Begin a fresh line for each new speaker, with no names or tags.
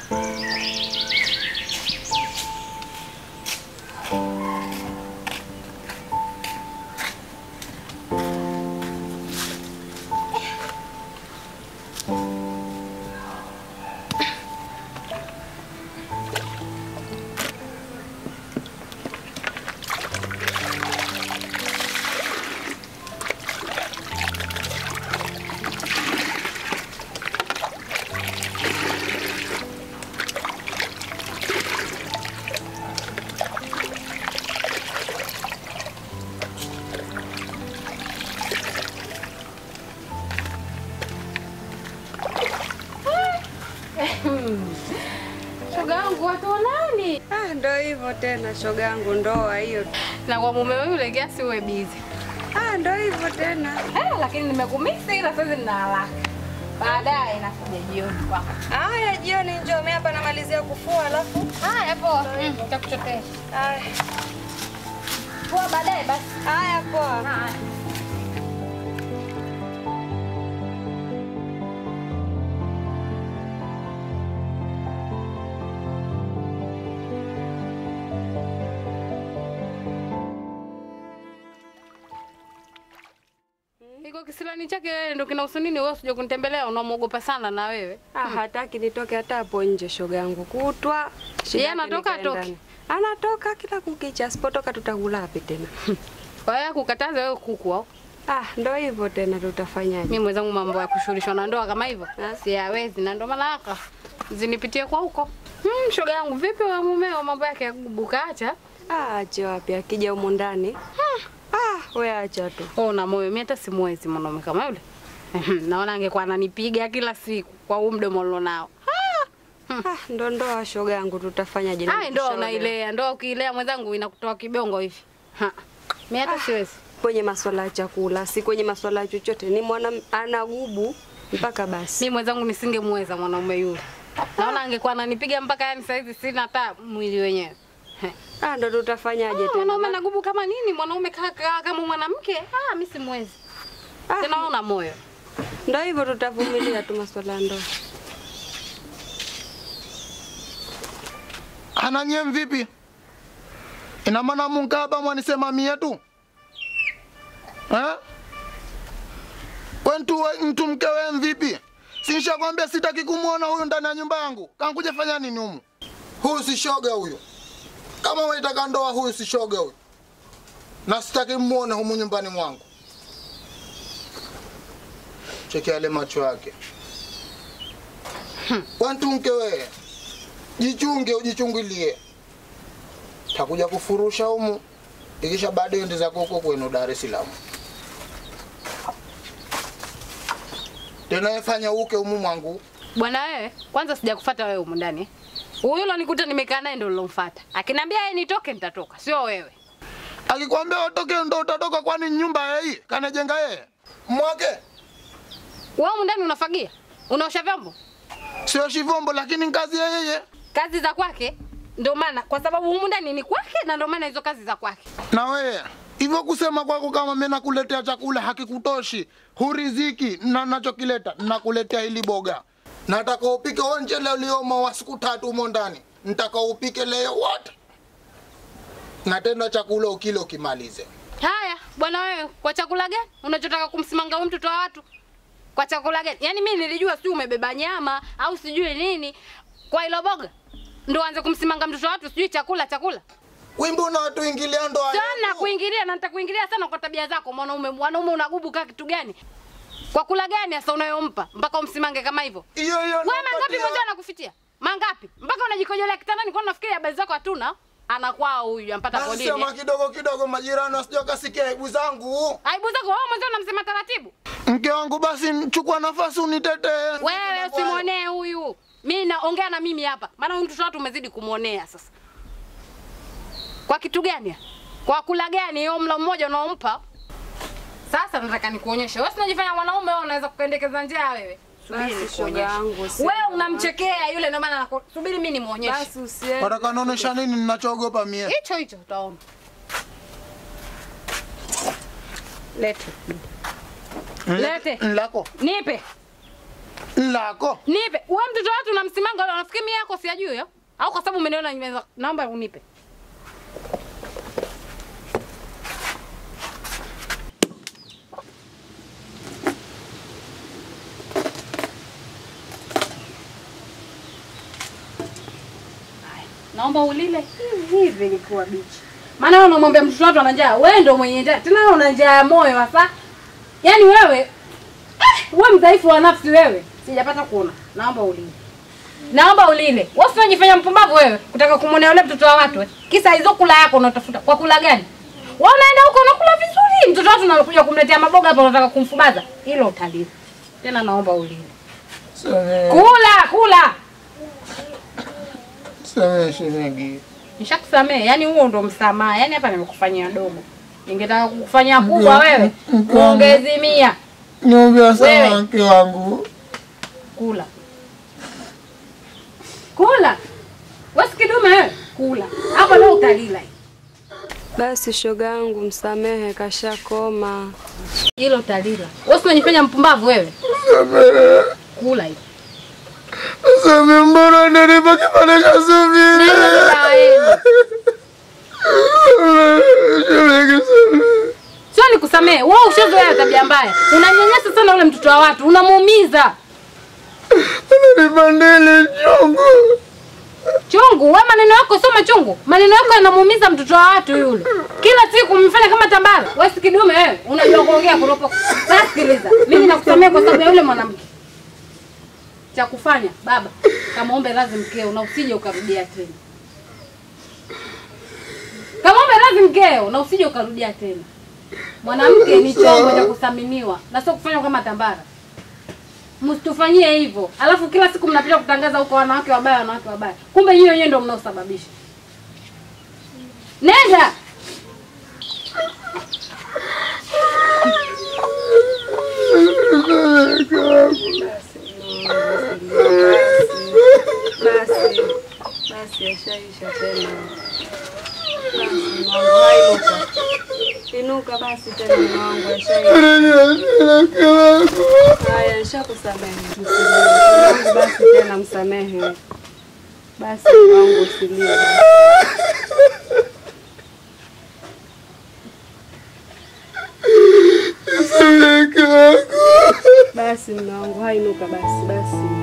Shoga yangu watu nani?
Ndio hivyo tena shoga yangu, ndoa hiyo.
Na kwa mume yule gesi uwe busy.
Ndio hivyo tena.
Lakini nimekumisi ila sasa nina haraka. Baadaye nakuja jioni kwako.
Haya jioni njoo, mimi hapa namalizia kufua alafu.
Haya poa. Nitakuchotesha.
Haya.
Poa baadaye basi.
Haya poa.
Haya. Iko kisilani chake wewe ndio kina usunini wewe usije kunitembelea unamuogopa sana na wewe.
Hataki nitoke hata hapo nje shoga yangu kutwa.
Yeye anatoka atoki.
Anatoka kila kukicha, asipotoka tutakula wapi tena?
Kwa hiyo kukataza wewe kuku au?
Ndio hivyo tena tutafanyaje?
Mimi mwenzangu mambo ya kushughulishwa na ndoa kama hivyo. Siwezi na ndo maana haka zinipitie kwa huko. Shoga yangu vipi wa mumeo mambo yake ya kubukaacha?
Acha wapi akija huko ndani. Wewe acha tu.
Na moyo mimi hata simwezi mwanaume kama yule. Naona angekuwa ananipiga kila siku kwa huo mdomo nilionao.
Ndo ndoa shoga yangu tutafanyaje?
Ndoa unailea, ndoa ukiilea mwenzangu inakutoa kibongo hivi. Mimi hata siwezi.
Kwenye masuala ya chakula, si kwenye masuala ya chochote. Ni mwana anagubu mpaka basi.
Mimi mwenzangu nisingemweza mwanaume yule. Naona angekuwa ananipiga mpaka yani saizi sina hata mwili wenyewe.
Ndo tutafanyaje tena?
Mwanaume anagubu kama nini? Mwanaume kama mwanamke? Mimi simwezi. Tena una moyo.
Ndio hivyo tutavumilia tu masuala ya ndoa.
Ananye vipi? Ina maana mungaba mwanisema mie tu? Mtu mkewe vipi? Sinisha kwambia sitaki kumuona huyu ndani ya nyumba yangu. Kankuja fanya nini humu? Huyu si shoga huyu. Kama unataka ndoa huyu si shoga huyu. Na sitaki muone humu nyumbani mwangu. Cheki yale macho yake. Wantu mkewe. Jichunge ujichungulie. Takuja kufurusha humu. Ikisha baadaye ende zako huko kwenu Dar es Salaam. Tena yefanya uke humu mwangu.
Bwana wewe, kwanza sijakufuata wewe humu ndani. Huyo unanikuta nimekaa naye ndio nilomfuata. Akiniambia yeye nitoke nitatoka, sio wewe.
Akikwambia utoke ndio utatoka, kwani nyumba hii kanajenga yeye? Mwake.
Wewe humu ndani unafagia? Unaosha vyombo?
Sio shivombo lakini kazi yeye.
Kazi za kwake ndio maana kwa sababu humu ndani ni kwake na ndio maana hizo kazi za kwake.
Na wewe hivyo kusema kwako kama mimi nakuletea chakula hakikutoshi, huriziki na nachokileta nakuletea hili boga. Nataka upike onje leo lioma wa siku 3 humo ndani. Nataka upike leo wote. Na tena chakula ukile ukimalize.
Haya, bwana wewe, kwa chakula gani? Unachotaka kumsimanga huyu mtoto wa watu? Kwa chakula gani? Yaani mimi nilijua sijui umebeba nyama au sijui nini. Kwa hilo boga ndio anze kumsimanga mtoto wa watu sijui chakula.
Wimbo na watu ingilia ndoa.
Sana kuingilia na nitakuingilia sana kwa tabia zako mwanaume unagubu kaa kitu gani? Kwa kula gani sasa unayompa mpaka umsimange kama hivyo?
Hiyo.
Wewe mangapi mmoja anakufitia? Mangapi? Mpaka unajikojolea kitandani kwa unafikiria habari zako hatuna? Anakwao huyu ampata polini.
Sema kidogo majirani wasije kasikia aibu zangu.
Aibu zako wewe mwanzo unamsema taratibu?
Mke wangu basi chukua nafasi unitetee.
Wewe usimuonee huyu. Mimi naongea na mimi hapa. Maana huyu mtoto watu umezidi kumuonea sasa. Kwa kitu gani? Kwa kula gani hiyo mlo mmoja unaompa? Sasa nataka nikuonyeshe. Wewe unajifanya mwanaume wewe unaweza kupendekeza njia wewe.
Subiri shoga yangu.
Wewe unamchekea yule ndio maana subiri mimi nimuonyeshe.
Basi usiende.
Wataka naonesha nini ninachoogopa mie?
Hicho utaona. Lete.
Lako.
Nipe.
Lako.
Nipe. Wewe mtoto watu unamsimanga wala unafikiri mimi yako sijui hiyo? Au kwa sababu umeniona nimeweza naomba unipe. Naomba ulile hivi ilikuwa bichi. Maana wewe unamwambia mtoto watu ana njaa, wewe ndio mwenye njaa. Tena wewe una njaa ya moyo sasa. Yaani wewe wewe mdhaifu wa nafsi wewe. Sijapata kuona. Naomba ulile. Naomba ulile. Wewe usijifanya mpumbavu wewe. Kutaka kumwonea yule mtoto wa watu. Kisa hizo kula yako unatafuta. Kwa kula gani? Wewe unaenda huko unakula vizuri. Mtoto watu unakuja kumletea maboga hapa unataka kumfubaza. Hilo utalile. Tena naomba ulile. Kula.
Samehe shemeji.
Nishakusamehe. Yaani huo ndo msamaha. Yaani hapa nimekufanyia dogo. Ningetaka kukufanyia kubwa wewe. Muongezi 100.
Niombe sana mke wangu.
Kula. Wewe kidume wewe. Kula. Hapa leo utalila.
Basi shoga yangu msamehe kashakoma.
Hilo utalila. Wewe unajifanya mpumbavu wewe. Kula hivi.
Samehe mbona nilipa kipande cha subiri.
Sio nikusamehe. Wewe ushazoea tabia mbaya. Unanyanyasa sana ule mtoto wa watu. Unamuumiza.
Nilipandele chungu.
Chungu? Wewe maneno yako sio machungu. Maneno yako yanamuumiza mtoto wa watu yule. Kila siku umfanya kama tambara. Wewe si kidume wewe. Unajua kuongea kuropoka. Sasa sikiliza. Mimi nakusamehe kwa sababu ya yule mwanamke. Cha kufanya baba, kama ombe radhi mkeo na usije ukarudia tena. Kama ombe radhi mkeo na usije ukarudia tena. Mwanamke ni chombo cha kuthaminiwa na sio kufanywa kama tambara. Msitufanyie hivyo. Alafu kila siku mnapita kutangaza huko wanawake wabaya. Kumbe nyinyi wenyewe ndio mnaosababisha. Nenda.
Basi yashaisha tena. Basi mwangu inuka basi tena mwangu yashaisha. Haya nishakusamehe. Basi tena msamehe. Basi mwangu usilie. Basi mwangu hainuka basi.